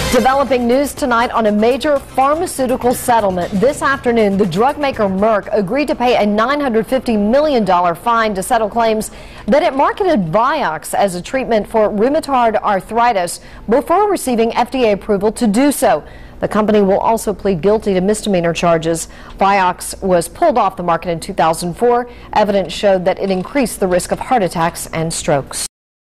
Developing news tonight on a major pharmaceutical settlement. This afternoon, the drug maker Merck agreed to pay a $950 million fine to settle claims that it marketed Vioxx as a treatment for rheumatoid arthritis before receiving FDA approval to do so. The company will also plead guilty to misdemeanor charges. Vioxx was pulled off the market in 2004. Evidence showed that it increased the risk of heart attacks and strokes.